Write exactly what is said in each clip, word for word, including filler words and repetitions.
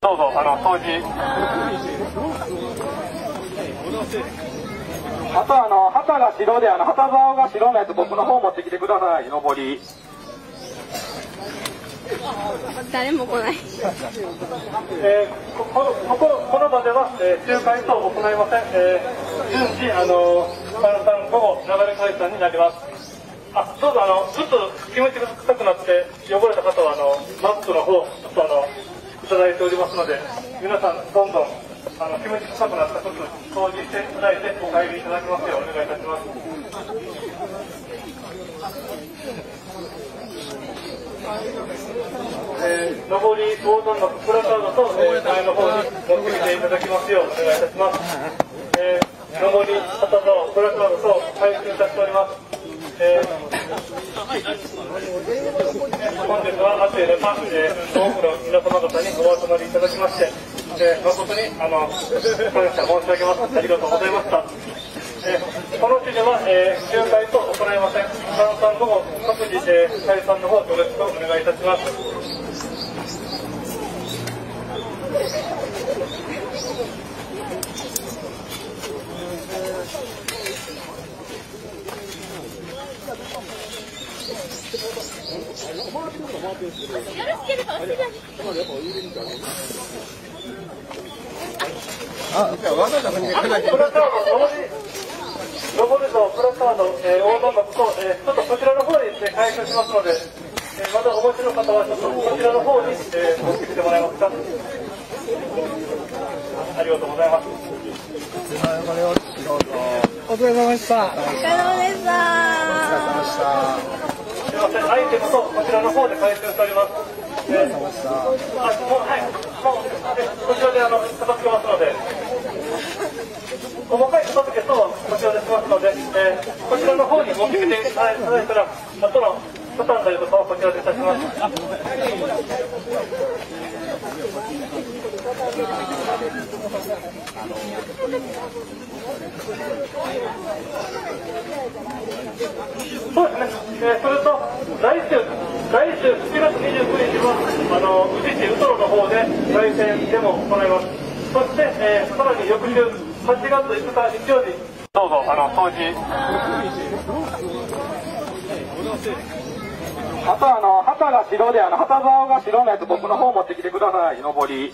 どうぞあの掃除。あとあの旗が白であの旗竿が白のやつ僕の方持ってきてください。上り。 誰も来ない。 えー、こ, こ, こ, この場では、えー、仲介等行いません。えー、順次あの三三午後流れ解散になります。あ、どうぞあのちょっと気持ちが臭くなって汚れた方はあのマスクの方ちょっとあのいただいておりますので、皆さんどんどんあの気持ち臭くなった時に掃除していただいてお帰りいただきますようお願いいたします。えー、上り横断幕プラカードと、えー、前の方に持ってきていただきますようお願いいたします。えー、上り旗竿プラカードと配布いたしております。えー、本日はあとでま、えー、多くの皆様方にお集まりいただきまして、えー、誠にあの感謝申し上げます。ありがとうございました。えー、この地では、えー、仲介と行いません。三三午後各自、えー、解散の方よろしくお願いいたします。 あ、じゃあわざわざここに来ないと。 プラカード上り上りとプラカード、えー、横断幕と、えー、ちょっとこちらの方に、ね、回収しますので、えー、まだお持ちの方はちょっとこちらの方に、えー、持ってきてもらえますか。ありがとうございます。 お疲れ様でした。 お疲れ様でした。 すみません、アイテムとこちらの方で回収しております。えー、あ、もうはい、もうこちらであの片付けますので、細かい片付けとこちらでしますので、えー、こちらの方に持ってきていただいたら、後の畳んだりとかをこちらでいたします。そうですね、えー、それと来週、来週しちがつにじゅうくにちはあの宇治市ウトロの方で凱旋デモを行います。そして、えー、さらに翌週はちがついつか日曜日どうぞあの掃除。あとあの旗が白であの旗竿が白のやつ僕の方持ってきてください。上り。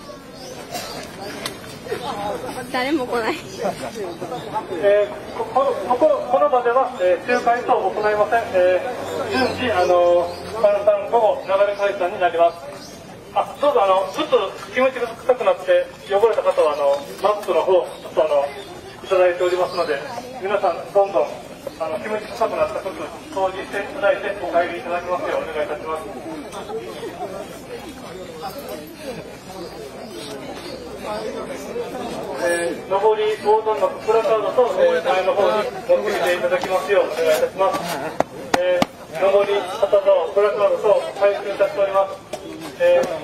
誰も来ない。 えー、こ, こ, こ, この場では、えー、仲介等行いません。えー、順次あの三三午後流れ解散になります。あ、どうぞあのちょっと気持ちが臭くなって汚れた方はあのマスクの方ちょっとあのいただいておりますので、皆さんどんどんあの気持ち臭くなった時に掃除していただいてお帰りいただきますようお願いいたします。えー、上り横断幕プラカードと、えー、前の方に持ってきていただきますようお願いいたします。えー、上り旗竿プラカードと配布いたしております。えー、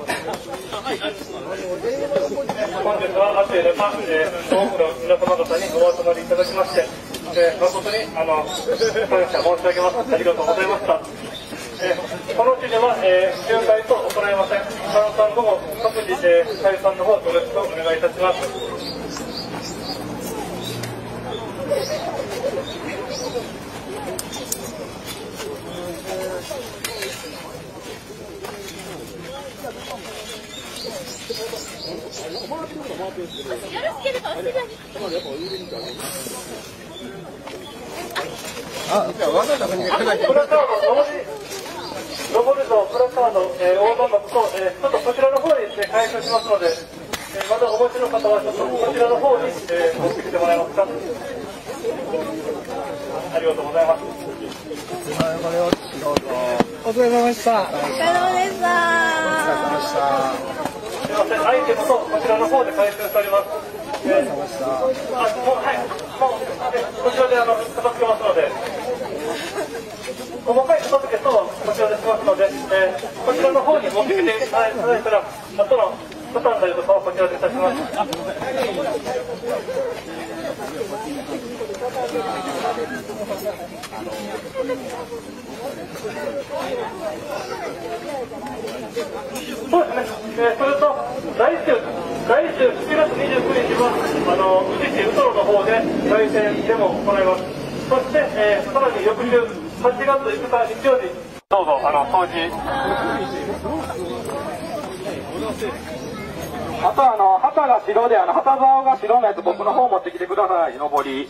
本日はあとでま、えー、多くの皆様方にお集まりいただきまして、えー、誠にあの感謝申し上げます。ありがとうございました。えー、この地では、えー、仲介と行いません。三三午後各自、えー、解散の方よろしくお願いいたします。 あ、じゃあわざわざここに来ないと。 プラカード上り上りとプラカード、えー、横断幕と、えー、ちょっとこちらの方に、ね、回収しますので、えー、まだお持ちの方はちょっとこちらの方に、えー、持ってきてもらえますか。ありがとうございます。 お疲れ様でした。 お疲れ様でした。 すみません、アイテムとこちらの方で回収しております。えー、あ、もうはい、もう、えー、こちらであの片付けますので、細かい片付けとこちらでしますので、えー、こちらの方に持ってきていただいたら後のボタンがいるとかをこちらでいたします。そうですね、えー、それと来週、来週しちがつにじゅうくにちはあの宇治市ウトロの方で凱旋デモを行います。そして、えー、さらに翌週はちがついつか日曜日、どうぞあの掃除。 あとあの旗が白であの旗竿が白のやつ僕の方持ってきてください。上り。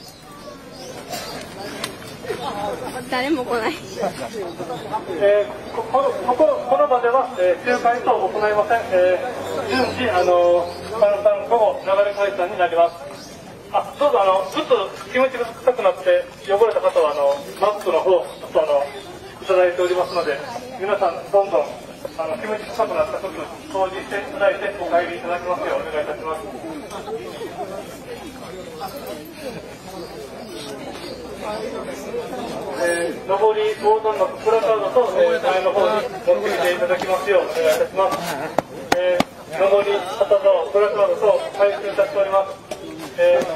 誰も来ない。 えー、こ, こ, こ, こ, この場では、えー、集会等を行いません。えー、順次あの簡単午後流れ解散になります。あ、どうぞあのちょっと気持ちが臭くなって汚れた方はあのマスクの方ちょっとあのいただいておりますので、皆さんどんどんあの気持ち臭くなった服掃除していただいてお帰りいただきますようお願いいたします。えー、上り横断幕プラカードと、えー、前の方に持ってきていただきますようお願いいたします。えー、上り旗竿プラカードと配布いたしております。えー、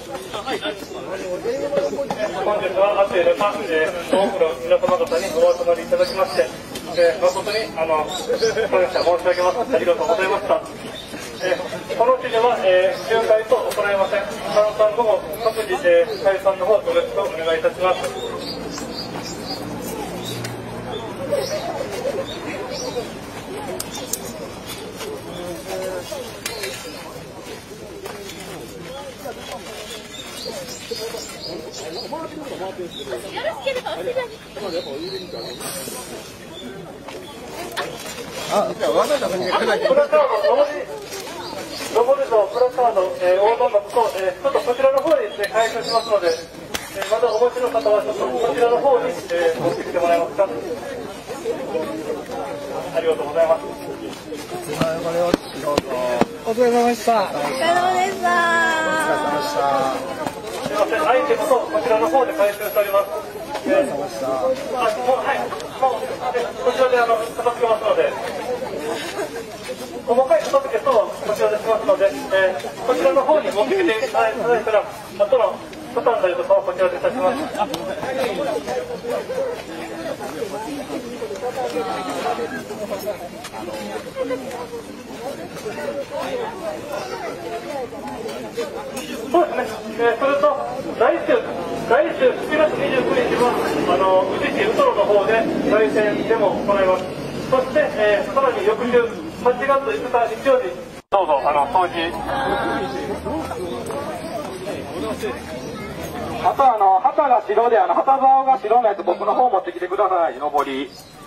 本日は暑い中、えー、多くの皆様方にお集まりいただきまして、えー、誠にあの感謝申し上げます。ありがとうございました。えー、この地では、えー、集会と行いません。簡単午後各自、えー、解散の方よろしくお願いいたします。 あ、じゃあわざわざ見に来ないと。 プラカード、上り、上りのプラカード、えー、横断幕と、えー、ちょっとこちらの方にですね、回収しますので、えー、まだお持ちの方はちょっとこちらの方に、えー、持ってきてもらえますか。ありがとうございます。 お疲れ様でした。 お疲れ様でした。 すみません、アイテムとこちらの方で回収しております。えー、あ、もう、はい、もう、こちらであの片付けますので、細かい片付けとこちらでしますので、えー、こちらの方に持ってきていただいたら、後のボタンがいるとかをこちらでいたします。そうですね、えー、それと来週、来週しちがつにじゅうくにちはあの宇治市ウトロの方で凱旋デモを行います。そして、えー、さらに翌週はちがついつか日曜日、どうぞあの掃除。 あとあの旗が白であの旗竿が白のやつ僕の方持ってきてください。上り。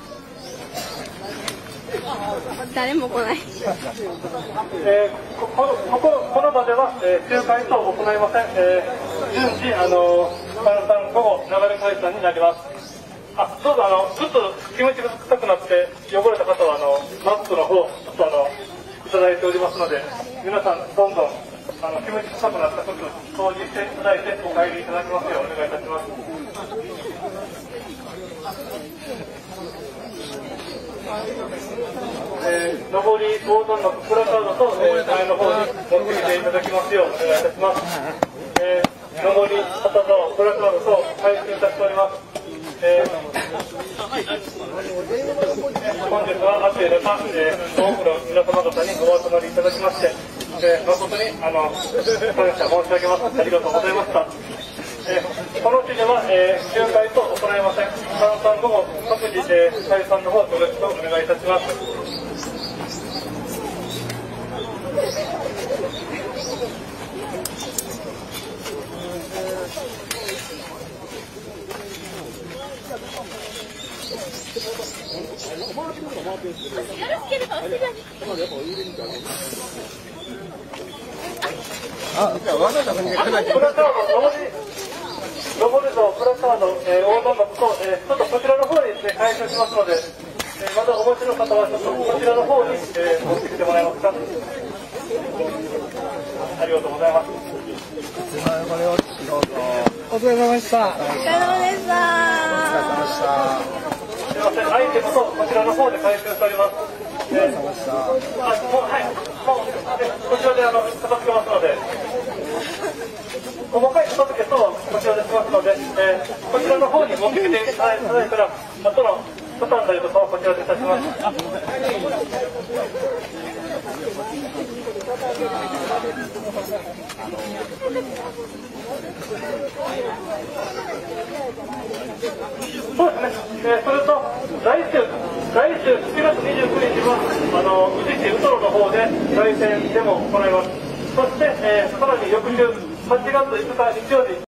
誰も来ない。 えー、こ, こ, こ, こ, この場では、えー、集会等を行いません。えー、順次あの簡単午後流れ解散になります。あ、どうぞあのちょっと気持ちが臭くなって汚れた方はあのマスクの方ちょっとあのいただいておりますので、皆さんどんどんあの気持ち臭くなった服掃除していただいてお帰りいただきますようお願いいたします。えー、上り横断幕プラカードと、えー、前の方に持ってきていただきますようお願いいたします。えー、上り旗竿プラカードと配布いたしております。えー、本日は暑い中、えー、多くの皆様方にお集まりいただきまして、えー、誠にあの感謝申し上げます。ありがとうございました。えー、この地では、えー、集会と行いません。簡単午後各自、えー、解散の方よろしくお願いいたします。 あ、じゃあわざわざ見に来ないと。 プラカード、上り、上りのプラカード、えー、横断幕と、えー、ちょっとこちらの方にですね、回収しますので、えー、まだお持ちの方はちょっとこちらの方に、えー、持ってきてもらえますか。ありがとうございます。 お疲れ様でした。 お疲れ様でした。 すみません、アイテムとこちらの方で回収しております。えー、あ、もう、はい、もうであの片付けますので、細かい片付け等はこちらでしますので、えー、こちらの方に持ってきていただいたら、後の畳んだりとかはこちらでいたします。そうですね、えー、それと来週、来週しちがつにじゅうくにちはあの宇治市ウトロの方で凱旋デモを行います。そして、えー、さらに翌週はちがついつか日曜日